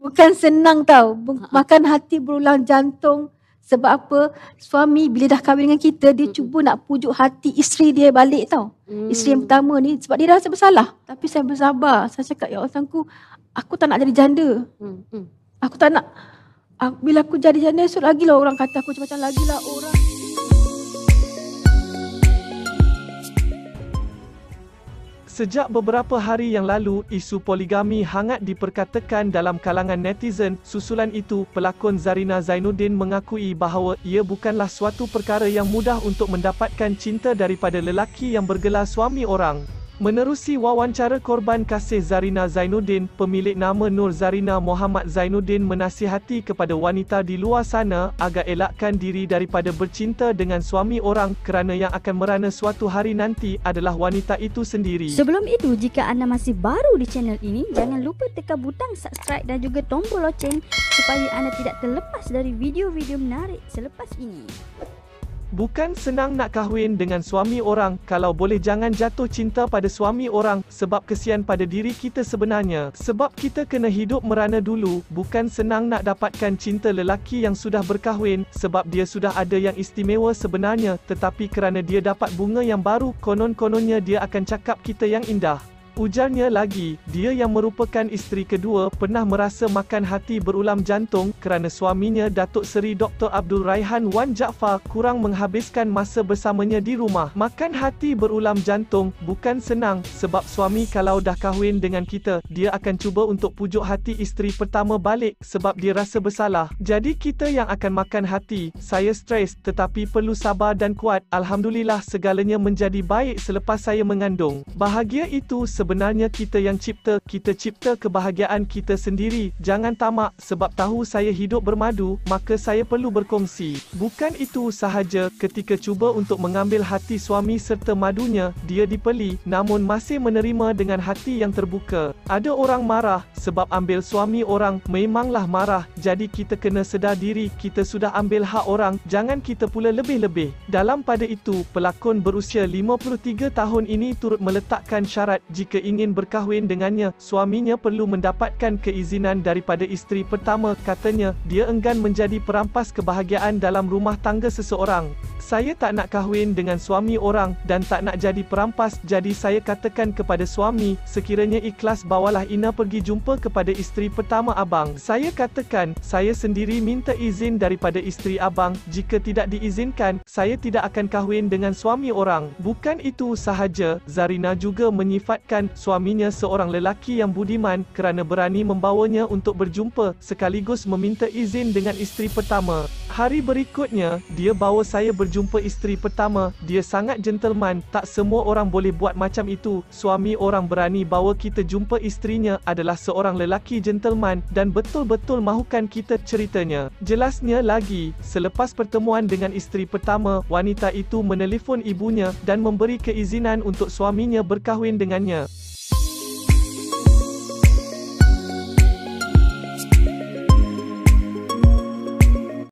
Bukan senang tau. Makan hati berulang jantung. Sebab apa? Suami bila dah kahwin dengan kita, dia cuba nak pujuk hati isteri dia balik tau. Isteri yang pertama ni, sebab dia rasa bersalah. Tapi saya bersabar. Saya cakap, ya Allah, aku tak nak jadi janda. Aku tak nak. Bila aku jadi janda, esok lagilah orang kata aku macam-macam, lagilah orang. Sejak beberapa hari yang lalu, isu poligami hangat diperkatakan dalam kalangan netizen. Susulan itu, pelakon Zarina Zainuddin mengakui bahawa ia bukanlah suatu perkara yang mudah untuk mendapatkan cinta daripada lelaki yang bergelar suami orang. Menerusi wawancara korban kasih Zarina Zainuddin, pemilik nama Nur Zarina Muhammad Zainuddin menasihati kepada wanita di luar sana agar elakkan diri daripada bercinta dengan suami orang kerana yang akan merana suatu hari nanti adalah wanita itu sendiri. Sebelum itu, jika anda masih baru di channel ini, jangan lupa tekan butang subscribe dan juga tombol loceng supaya anda tidak terlepas dari video-video menarik selepas ini. Bukan senang nak kahwin dengan suami orang, kalau boleh jangan jatuh cinta pada suami orang, sebab kesian pada diri kita sebenarnya. Sebab kita kena hidup merana dulu, bukan senang nak dapatkan cinta lelaki yang sudah berkahwin, sebab dia sudah ada yang istimewa sebenarnya, tetapi kerana dia dapat bunga yang baru, konon-kononnya dia akan cakap kita yang indah. Ujarnya lagi, dia yang merupakan isteri kedua pernah merasa makan hati berulam jantung kerana suaminya Datuk Seri Dr. Abdul Raihan Wan Jaafar kurang menghabiskan masa bersamanya di rumah. Makan hati berulam jantung bukan senang, sebab suami kalau dah kahwin dengan kita, dia akan cuba untuk pujuk hati isteri pertama balik sebab dia rasa bersalah. Jadi kita yang akan makan hati. Saya stres tetapi perlu sabar dan kuat. Alhamdulillah segalanya menjadi baik selepas saya mengandung. Bahagia itu sebenarnya kita yang cipta, kita cipta kebahagiaan kita sendiri. Jangan tamak, sebab tahu saya hidup bermadu, maka saya perlu berkongsi. Bukan itu sahaja, ketika cuba untuk mengambil hati suami serta madunya, dia dipeli, namun masih menerima dengan hati yang terbuka. Ada orang marah, sebab ambil suami orang, memanglah marah, jadi kita kena sedar diri, kita sudah ambil hak orang, jangan kita pula lebih-lebih. Dalam pada itu, pelakon berusia 53 tahun ini turut meletakkan syarat, jika ingin berkahwin dengannya, suaminya perlu mendapatkan keizinan daripada isteri pertama. Katanya, dia enggan menjadi perampas kebahagiaan dalam rumah tangga seseorang. Saya tak nak kahwin dengan suami orang dan tak nak jadi perampas, jadi saya katakan kepada suami, sekiranya ikhlas bawalah Ina pergi jumpa kepada isteri pertama abang. Saya katakan, saya sendiri minta izin daripada isteri abang, jika tidak diizinkan, saya tidak akan kahwin dengan suami orang. Bukan itu sahaja, Zarina juga menyifatkan suaminya seorang lelaki yang budiman kerana berani membawanya untuk berjumpa sekaligus meminta izin dengan isteri pertama. Hari berikutnya, dia bawa saya berjumpa isteri pertama. Dia sangat gentleman, tak semua orang boleh buat macam itu. Suami orang berani bawa kita jumpa isterinya adalah seorang lelaki gentleman dan betul-betul mahukan kita, ceritanya. Jelasnya lagi, selepas pertemuan dengan isteri pertama, wanita itu menelefon ibunya dan memberi keizinan untuk suaminya berkahwin dengannya.